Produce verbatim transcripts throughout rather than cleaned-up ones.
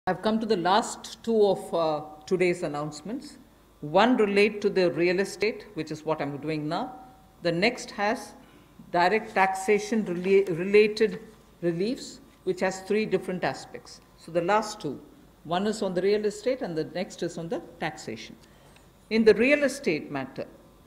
I've come to the last two of uh, today's announcements. One relate to the real estate, which is what I'm doing now. The next has direct taxation rela related reliefs, which has three different aspects. So the last two, one is on the real estate and the next is on the taxation. In the real estate matter,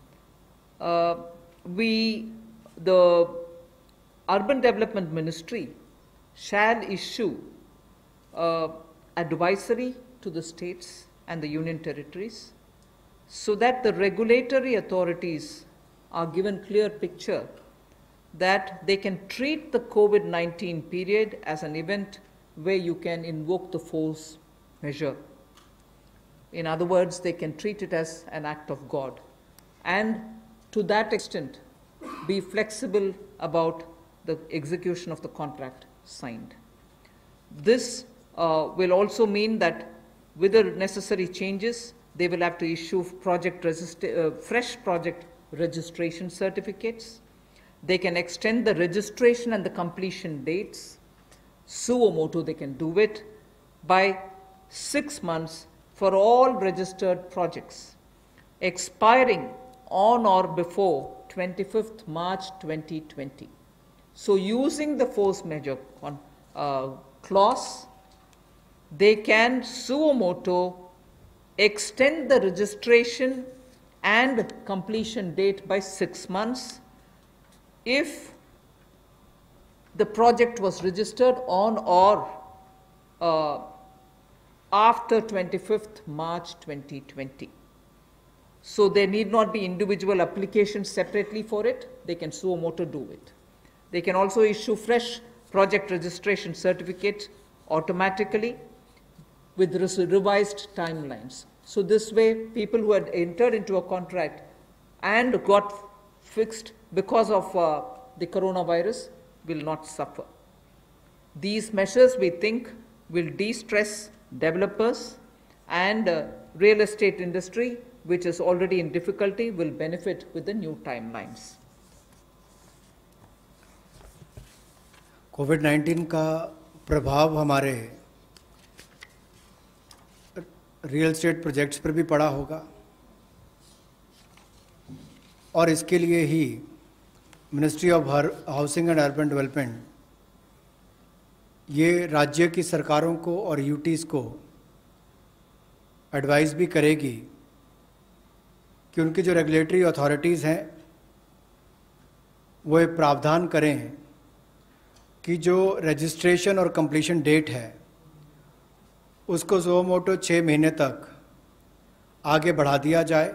uh, we, the Urban Development Ministry shall issue uh, advisory to the states and the union territories so that the regulatory authorities are given clear picture that they can treat the COVID nineteen period as an event where you can invoke the force measure. In other words, they can treat it as an act of God and to that extent be flexible about the execution of the contract signed. This uh, will also mean that with the necessary changes, they will have to issue project uh, fresh project registration certificates. They can extend the registration and the completion dates. Suo motu, they can do it by six months for all registered projects, expiring on or before twenty-fifth March twenty twenty. So using the force measure uh, clause, they can suo motu extend the registration and completion date by six months if the project was registered on or uh, after twenty-fifth March twenty twenty. So there need not be individual applications separately for it. They can suo motu do it. They can also issue fresh project registration certificates automatically with revised timelines. So this way, people who had entered into a contract and got fixed because of uh, the coronavirus will not suffer. These measures, we think, will de-stress developers and uh, real estate industry, which is already in difficulty, will benefit with the new timelines. COVID nineteen का प्रभाव हमारे real estate projects पर भी पड़ा होगा और इसके लिए ही ministry of housing and urban development ये राज्य की सरकारों को और यूटीज़ को एडवाइस भी करेगी कि उनकी जो रेगुलेटरी अथॉरिटीज़ हैं वो एक प्रावधान करें कि जो रजिस्ट्रेशन और कंप्लीशन डेट है उसको सुओ मोटो छः महीने तक आगे बढ़ा दिया जाए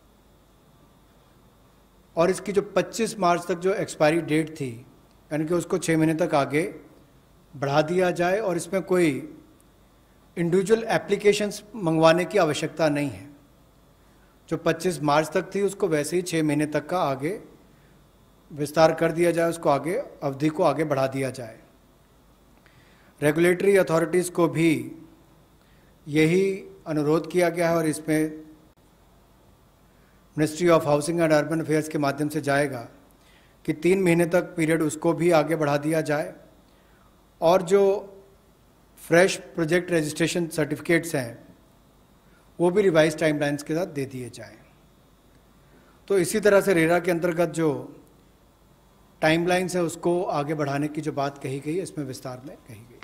और इसकी जो पच्चीस मार्च तक जो एक्सपायरी डेट थी यानी कि उसको छः महीने तक आगे बढ़ा दिया जाए और इसमें कोई इंडिविजुअल एप्लीकेशंस मंगवाने की आवश्यकता नहीं है। जो पच्चीस मार्च तक थी उसको वैसे ही छः महीने तक का आगे विस्तार कर दिया जाए, उसको आगे अवधि को आगे बढ़ा दिया जाए। रेगुलेटरी अथॉरिटीज़ को भी यही अनुरोध किया गया है और इसमें ministry of housing and urban affairs के माध्यम से जाएगा कि तीन महीने तक पीरियड उसको भी आगे बढ़ा दिया जाए और जो फ्रेश प्रोजेक्ट रजिस्ट्रेशन सर्टिफिकेट्स हैं वो भी रिवाइज टाइमलाइंस के साथ दे दिए जाएं। तो इसी तरह से रेरा के अंतर्गत जो टाइमलाइंस है उसको आगे बढ़ाने की जो बात कही गई है इसमें विस्तार में कही गई।